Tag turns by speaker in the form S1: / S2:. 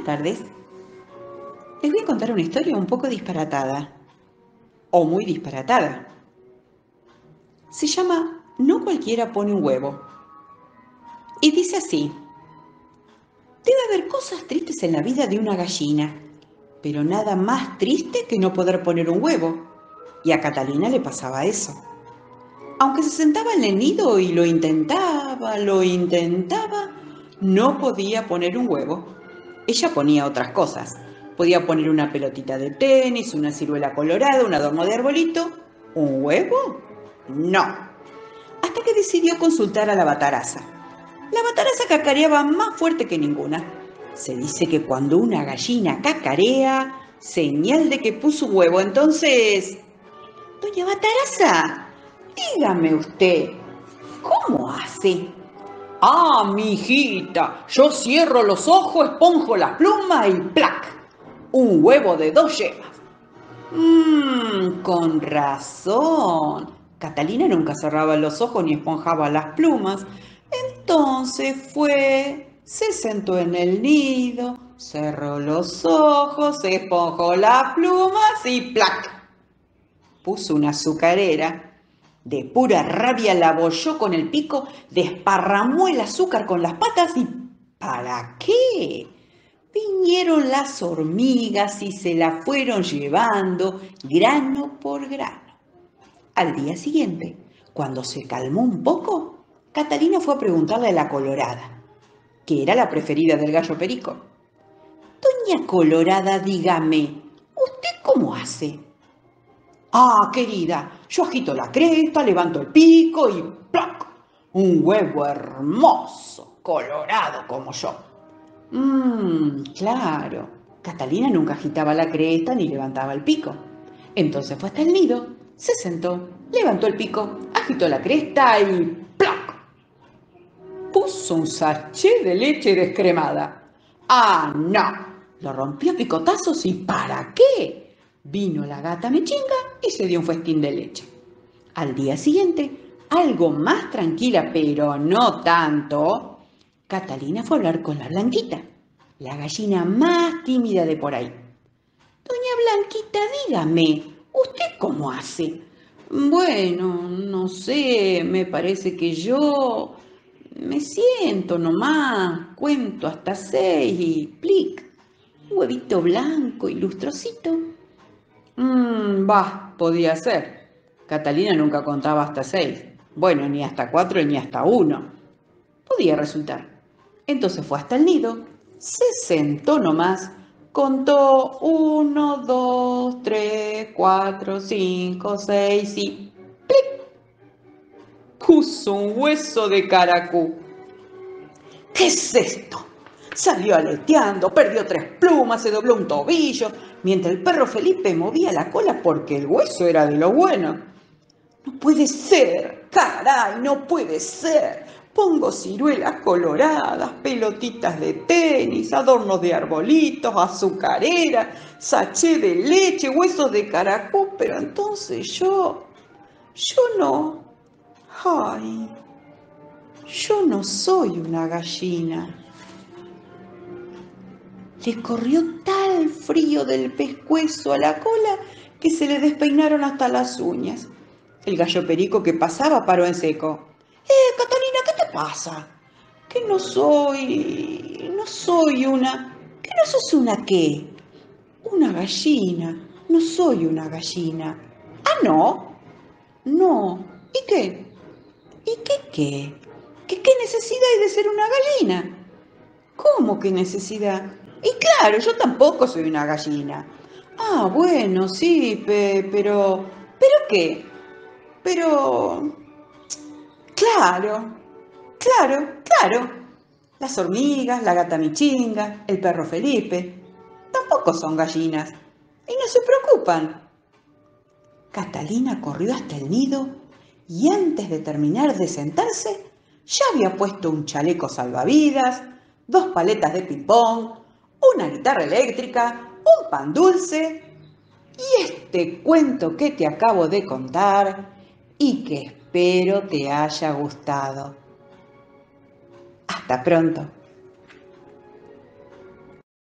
S1: tardes. Les voy a contar una historia un poco disparatada, o muy disparatada. Se llama No cualquiera pone un huevo. Y dice así: debe haber cosas tristes en la vida de una gallina, pero nada más triste que no poder poner un huevo. Y a Catalina le pasaba eso. Aunque se sentaba en el nido y lo intentaba, no podía poner un huevo. Ella ponía otras cosas. Podía poner una pelotita de tenis, una ciruela colorada, un adorno de arbolito. ¿Un huevo? No. Hasta que decidió consultar a la bataraza. La bataraza cacareaba más fuerte que ninguna. Se dice que cuando una gallina cacarea, señal de que puso un huevo. Entonces, doña Bataraza, dígame usted, ¿cómo hace? Ah, mi hijita, yo cierro los ojos, esponjo las plumas y ¡plac! Un huevo de 2 yemas. Con razón. Catalina nunca cerraba los ojos ni esponjaba las plumas. Entonces se sentó en el nido, cerró los ojos, esponjó las plumas y ¡plac! Puso una azucarera. De pura rabia la abolló con el pico, desparramó el azúcar con las patas y ¿para qué? Vinieron las hormigas y se la fueron llevando grano por grano. Al día siguiente, cuando se calmó un poco, Catalina fue a preguntarle a la Colorada, que era la preferida del gallo Perico. Doña Colorada, dígame, ¿usted cómo hace? Ah, querida, yo agito la cresta, levanto el pico y ¡plac! Un huevo hermoso, colorado como yo. Claro. Catalina nunca agitaba la cresta ni levantaba el pico. Entonces fue hasta el nido, se sentó, levantó el pico, agitó la cresta y ¡plac! Puso un sachet de leche descremada. ¡Ah, no! Lo rompió a picotazos y ¿para qué? Vino la gata mechinga y se dio un festín de leche. Al día siguiente, algo más tranquila, pero no tanto, Catalina fue a hablar con la Blanquita, la gallina más tímida de por ahí. Doña Blanquita, dígame, ¿usted cómo hace? Bueno, no sé, me parece que yo me siento nomás, cuento hasta 6 y plic, un huevito blanco y lustrosito. Podía ser. Catalina nunca contaba hasta 6. Bueno, ni hasta 4 ni hasta 1. Podía resultar. Entonces fue hasta el nido, se sentó nomás, contó 1, 2, 3, 4, 5, 6 y ¡plic! Puso un hueso de caracú. ¿Qué es esto? Salió aleteando, perdió 3 plumas, se dobló un tobillo, mientras el perro Felipe movía la cola porque el hueso era de lo bueno. No puede ser, caray, no puede ser. Pongo ciruelas coloradas, pelotitas de tenis, adornos de arbolitos, azucarera, sachet de leche, huesos de caracú, pero entonces yo no, ay, yo no soy una gallina. Le corrió tal frío del pescuezo a la cola que se le despeinaron hasta las uñas. El gallo Perico que pasaba paró en seco. Catalina, ¿qué te pasa? Que no soy una... ¿Que no sos una qué? Una gallina. No soy una gallina. ¿Ah, no? No. ¿Y qué? ¿Y qué? ¿Qué necesidad hay de ser una gallina? ¿Cómo que necesidad? Y claro, yo tampoco soy una gallina. Ah, bueno, sí, pero... ¿Pero qué? Pero... Claro. Las hormigas, la gata michinga, el perro Felipe, tampoco son gallinas. Y no se preocupan. Catalina corrió hasta el nido y antes de terminar de sentarse, ya había puesto un chaleco salvavidas, 2 paletas de ping-pong, una guitarra eléctrica, un pan dulce y este cuento que te acabo de contar y que espero te haya gustado. Hasta pronto.